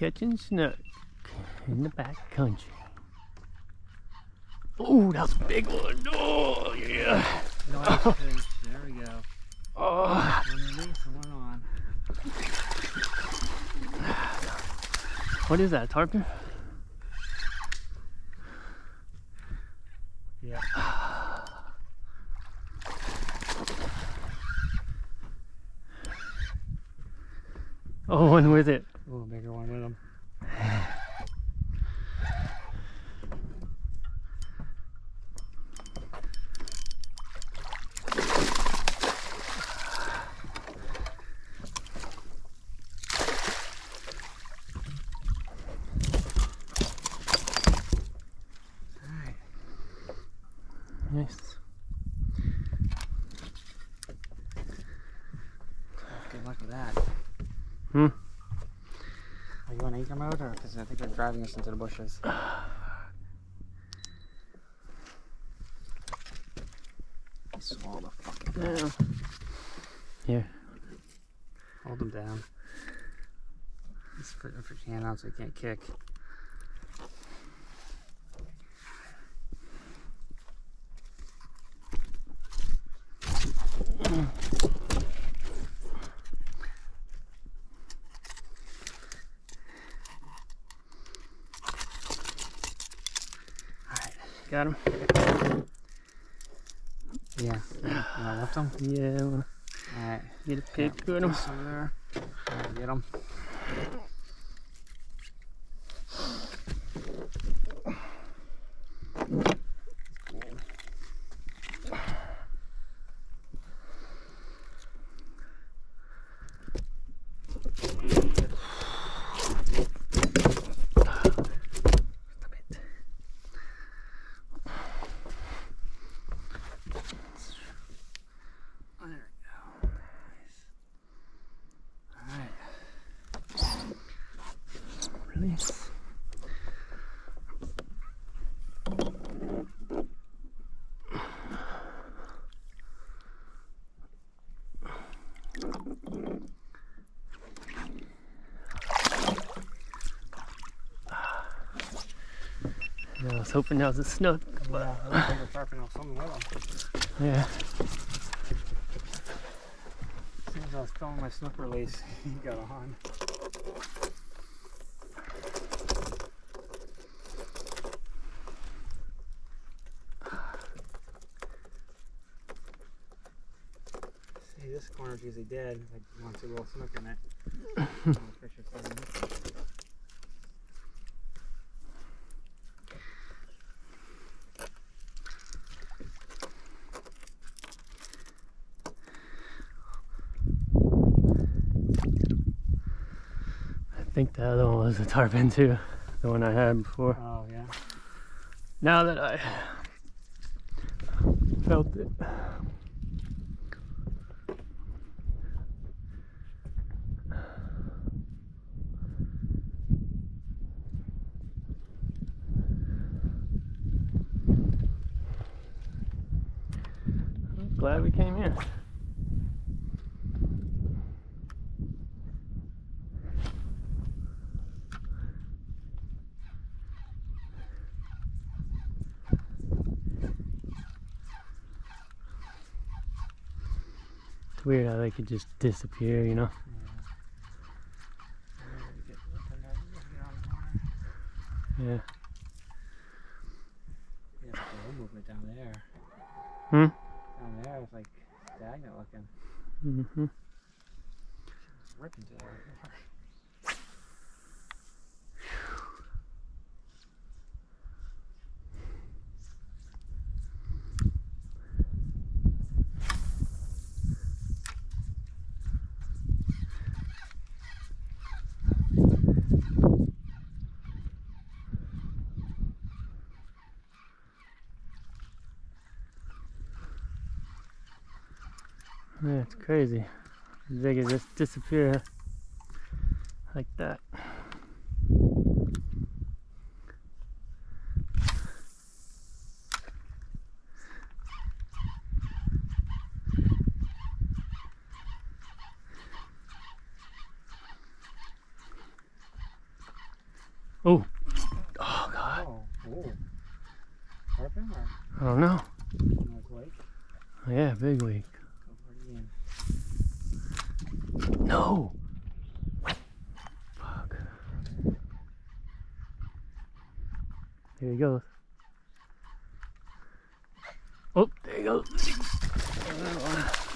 catching snook in the back country. Oh, that was a big one. Oh, yeah. Nice fish. There we go. Oh. One release and one on. What is that, tarpon? Yeah. Oh, one with it. Oh, a bigger one with him. Nice. Good luck with that. Hmm. Are you on anchor mode, or because I think they're driving us into the bushes? Swallow the fucking crap. Yeah. Here. Hold them down. Just put your hand out so you can't kick. Got him? Yeah. You wanna lift them? Yeah. Alright. Get a pick with him. Over there. Alright, get them. Release. I was hoping that was a snook. Yeah, I think we're tarpon off something with them. Yeah. As soon as I was filming my snook release, he got on. See, this corner's usually dead. I want to see a little snook in it. I think the other one was a tarpon too, the one I had before. Oh yeah. Now that I felt it. I'm glad we came here. It's weird how they could just disappear, you know? Yeah. Yeah, the movement down there. Hmm? Down there was like stagnant looking. Mm-hmm. Ripping to there. Yeah, it's crazy. They could just disappear like that. Oh. Oh God. Oh, oh. Tarpon or I don't know. like lake? Yeah, big week. Go pretty in. No. Fuck. Here he goes. Oh, there he goes.